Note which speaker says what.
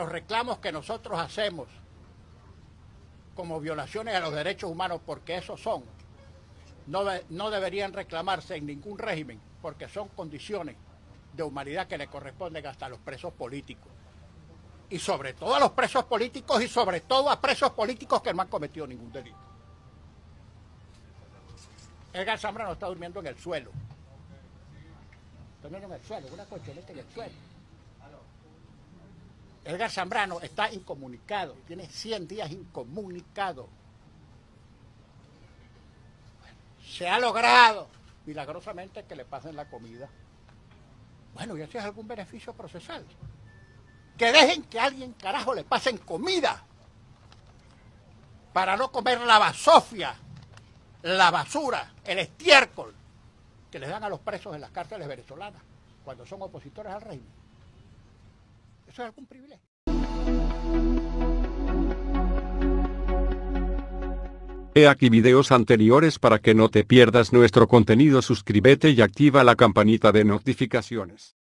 Speaker 1: los reclamos que nosotros hacemos como violaciones a los derechos humanos, porque esos son, no deberían reclamarse en ningún régimen, porque son condiciones de humanidad que le corresponden hasta a los presos políticos. Y sobre todo a los presos políticos y sobre todo a presos políticos que no han cometido ningún delito. Edgar Zambrano está durmiendo en el suelo. Está durmiendo en el suelo, una colchoneta en el suelo. Edgar Zambrano está incomunicado, tiene 100 días incomunicado. Se ha logrado milagrosamente que le pasen la comida. Bueno, y eso es algún beneficio procesal. Que dejen que a alguien, carajo, le pasen comida para no comer la basofia, la basura, el estiércol que les dan a los presos en las cárceles venezolanas cuando son opositores al régimen. Eso es algún privilegio.
Speaker 2: He aquí videos anteriores para que no te pierdas nuestro contenido. Suscríbete y activa la campanita de notificaciones.